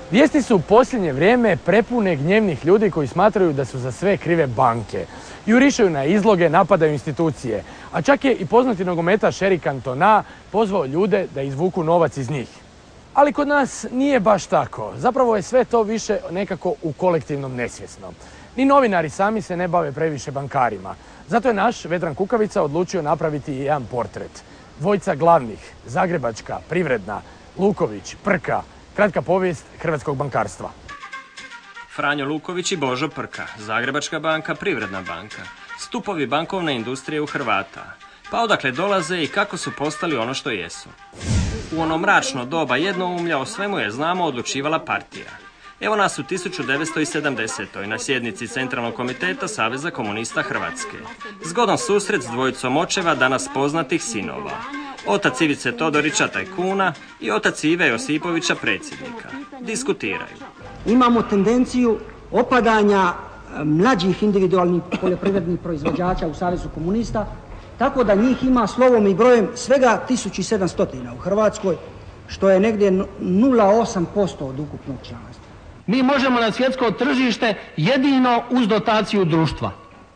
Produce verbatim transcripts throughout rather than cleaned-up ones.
Vijesti su u posljednje vrijeme prepune gnjevnih ljudi koji smatraju da su za sve krive banke. Jurišaju na izloge, napadaju institucije. A čak je i poznati nogometaš Eric Cantona pozvao ljude da izvuku novac iz njih. Ali kod nas nije baš tako. Zapravo je sve to više nekako u kolektivnom nesvjesnom. Ni novinari sami se ne bave previše bankarima. Zato je naš Vedran Kukavica odlučio napraviti jedan portret. Dvojica glavnih, Zagrebačka, Privredna, Luković, Prka, kratka povijest hrvatskog bankarstva. Franjo Luković i Božo Prka, Zagrebačka banka, Privredna banka, stupovi bankovne industrije u Hrvata. Pa odakle dolaze i kako su postali ono što jesu. U ono mračno doba jednoumlja o svemu je znamo odlučivala partija. Evo nas u tisuću devetsto sedamdesetoj na sjednici Centralnog komiteta Saveza komunista Hrvatske. Zgodan susret s dvojicom očeva danas poznatih sinova. Otac Ivice Todorića, tajkuna, i otac Ive Josipovića, predsjednika. Diskutiraju. Imamo tendenciju opadanja mlađih individualnih poljoprivrednih proizvođača u Savezu komunista, tako da njih ima slovom i brojem svega tisuću sedamsto u Hrvatskoj, što je negdje nula zarez osam posto od ukupnog članstva. Mi možemo na svjetsko tržište jedino uz dotaciju društva.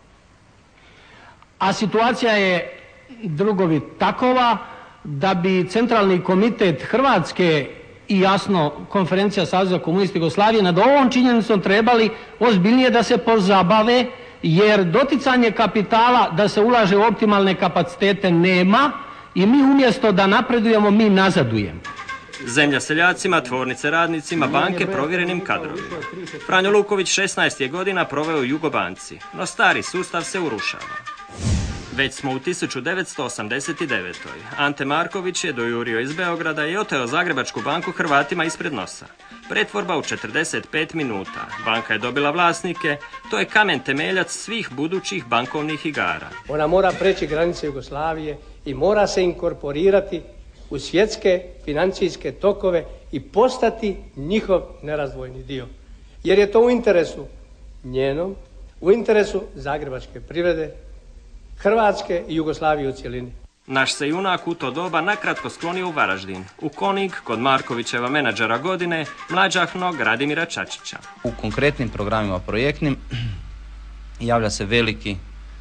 A situacija je, drugovi, takova da bi Centralni komitet Hrvatske i jasno Konferencija Saveza komunista Jugoslavije nad ovom činjenicom trebali ozbiljnije da se pozabave, jer doticanje kapitala da se ulaže u optimalne kapacitete nema i mi umjesto da napredujemo, mi nazadujemo. Zemlja seljacima, tvornice radnicima, banke provjerenim kadrovima. Franjo Luković šesnaest je godina proveo u Jugobanci, no stari sustav se urušava. Već smo u tisuću devetsto osamdeset devetoj. Ante Marković je dojurio iz Beograda i oteo Zagrebačku banku Hrvatima ispred nosa. Pretvorba u četrdeset pet minuta. Banka je dobila vlasnike. To je kamen temeljac svih budućih bankovnih igara. Ona mora preći granice Jugoslavije i mora se inkorporirati u svjetske financijske tokove i postati njihov nerazdvojni dio. Jer je to u interesu njenom, u interesu zagrebačke privrede, Hrvatske i Jugoslavije u cjelini. Naš se junak u to doba nakratko sklonio u Varaždin, u Konig, kod Markovićeva menadžera godine, mlađahnog Radimira Čačića. U konkretnim programima projektnim javlja se veliki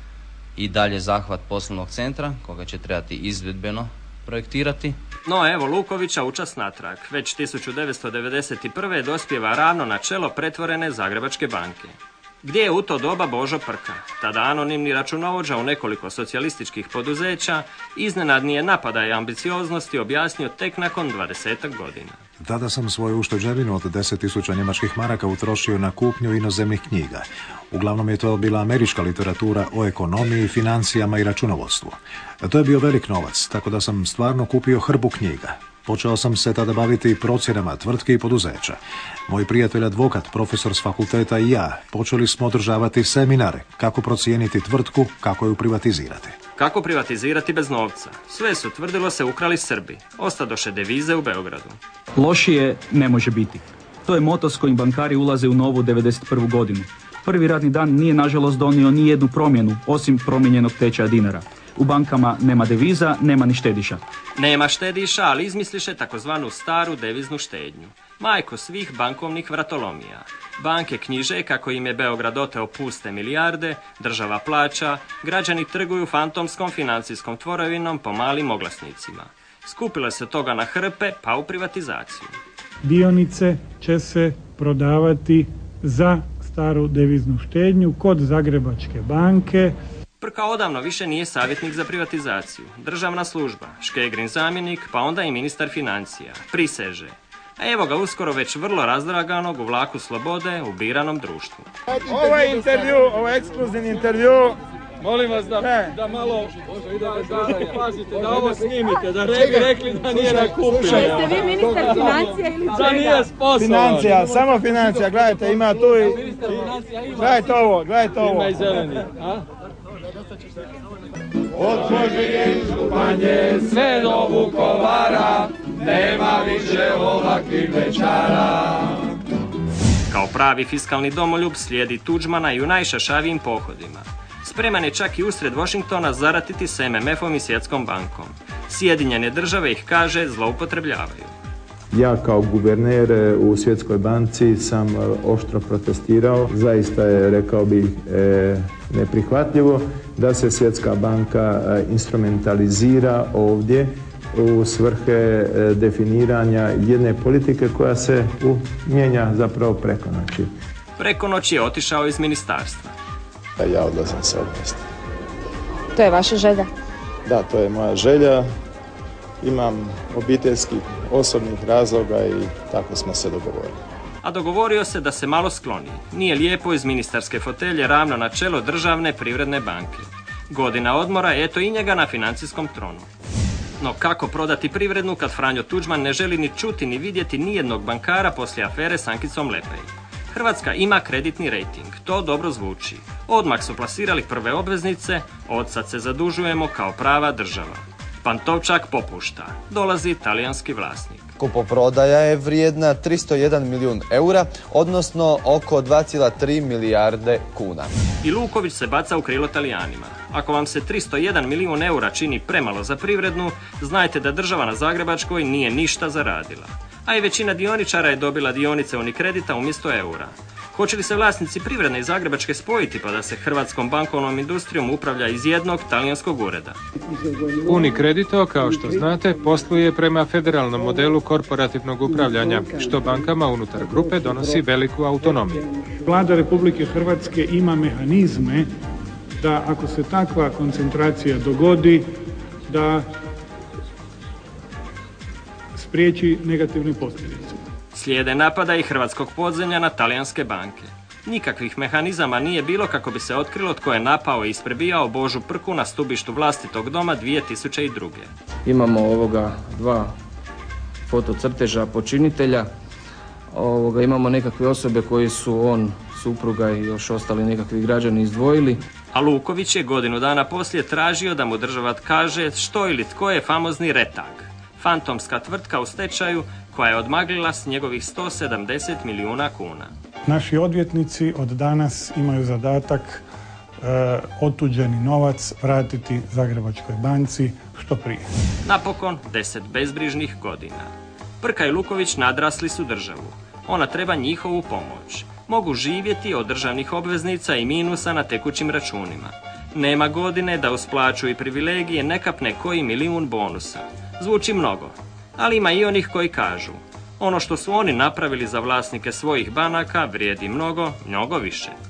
i dalje zahvat poslovnog centra, koga će trebati izvedbeno projektirati. No evo Lukovića učas natrag. Već tisuću devetsto devedeset prve dospijeva ravno na čelo pretvorene Zagrebačke banke. Gdje je u to doba Božo Prka, tada anonimni računovođa u nekoliko socijalističkih poduzeća, iznenadnije napada i ambicioznosti objasnio tek nakon dvadesetak godina. Tada sam svoju ušteđevinu od deset tisuća njemačkih maraka utrošio na kupnju inozemnih knjiga. Uglavnom je to bila američka literatura o ekonomiji, financijama i računovodstvu. To je bio velik novac, tako da sam stvarno kupio hrbu knjiga. Počeo sam se tada baviti procjenama tvrtki i poduzeća. Moj prijatelj advokat, profesor s fakulteta i ja počeli smo održavati seminare kako procijeniti tvrtku, kako ju privatizirati. Kako privatizirati bez novca? Sve su, tvrdilo se, ukrali Srbi. Ostadoše devize u Beogradu. Lošije ne može biti. To je moto s kojim bankari ulaze u novu devedeset prvu godinu. Prvi radni dan nije nažalost donio ni jednu promjenu, osim promijenjenog tečaja dinara. U bankama nema deviza, nema ni štediša. Nema štediša, ali izmisliše takozvanu staru deviznu štednju. Majko svih bankovnih vratolomija. Banke knjiže kako im je Beograd oteo puste milijarde, država plaća, građani trguju fantomskom financijskom tvorevinom po malim oglasnicima. Skupile se toga na hrpe, pa u privatizaciju. Dionice će se prodavati za staru deviznu štednju kod Zagrebačke banke. Prka odavno više nije savjetnik za privatizaciju, državna služba, Škegrin zamjenik, pa onda i ministar financija, priseže. A evo ga uskoro već vrlo razdraganog u vlaku slobode u biranom društvu. Ovo je intervju, ovo je ekskluzivni intervju. Molim vas da, da malo da pazite, da ovo snimite, da rekli, rekli da nije na kupinu. Jeste vi ministar financija ili čega? Da nije sposoban. Financija, samo financija, gledajte, ima tu i... Gledajte ovo, gledajte ovo. Ima i zeleni, a? Od Požege i Županje sve do Vukovara, nema više ovakvih večara. Kao pravi fiskalni domoljub slijedi Tuđmana i u najšašavijim pohodima. Spreman je čak i usred Washingtona zaratiti s M M F-om i Svjetskom bankom. Sjedinjene države ih, kaže, zloupotrebljavaju. Ja kao guverner u Svjetskoj banci sam oštro protestirao. Zaista je, rekao bih, neprihvatljivo da se Svjetska banka instrumentalizira ovdje u svrhe definiranja jedne politike koja se mijenja zapravo preko noći. Preko noći je otišao iz ministarstva. Ja odlazim sa ovog mjesta. To je vaša želja? Da, to je moja želja. Imam obiteljskih, osobnih razloga i tako smo se dogovorili. A dogovorio se da se malo skloni. Nije lijepo iz ministarske fotelje ravno na čelo državne privredne banke. Godina odmora, eto i njega na financijskom tronu. No kako prodati privrednu kad Franjo Tuđman ne želi ni čuti ni vidjeti nijednog bankara poslije afere s Ankicom Lepej? Hrvatska ima kreditni rejting, to dobro zvuči. Odmah su plasirali prve obveznice, odsad se zadužujemo kao prava država. Pantovčak popušta, dolazi talijanski vlasnik. Kupoprodaja je vrijedna tristo jedan milijun eura, odnosno oko dva zarez tri milijarde kuna. I Luković se baca u krilo Talijanima. Ako vam se tristo jedan milijun eura čini premalo za privrednu, znajte da država na Zagrebačkoj nije ništa zaradila. A i većina dioničara je dobila dionice Unikredita umjesto eura. Hoće li se vlasnici privredne i Zagrebačke spojiti pa da se hrvatskom bankovnom industrijom upravlja iz jednog talijanskog ureda? Unicredito, kao što znate, posluje prema federalnom modelu korporativnog upravljanja, što bankama unutar grupe donosi veliku autonomiju. Vlada Republike Hrvatske ima mehanizme da ako se takva koncentracija dogodi, da spriječi negativne posljedice. Slijede napada i hrvatskog podzemlja na talijanske banke. Nikakvih mehanizama nije bilo kako bi se otkrilo tko je napao i isprebijao Božu Prku na stubištu vlastitog doma dvije tisuće druge. Imamo ovoga dva fotocrteža počinitelja. Ovoga, imamo nekakve osobe koje su on, supruga i još ostali nekakvi građani izdvojili. A Luković je godinu dana poslije tražio da mu država kaže što ili tko je famozni Retag. Fantomska tvrtka u stečaju koja je odmaglila s njegovih sto sedamdeset milijuna kuna. Naši odvjetnici od danas imaju zadatak e, otuđeni novac vratiti Zagrebačkoj banci što prije. Napokon deset bezbrižnih godina. Prka i Luković nadrasli su državu. Ona treba njihovu pomoć. Mogu živjeti od državnih obveznica i minusa na tekućim računima. Nema godine da uz plaću i privilegije ne kapne koji milijun bonusa. Zvuči mnogo, ali ima i onih koji kažu ono što su oni napravili za vlasnike svojih banaka vrijedi mnogo, mnogo više.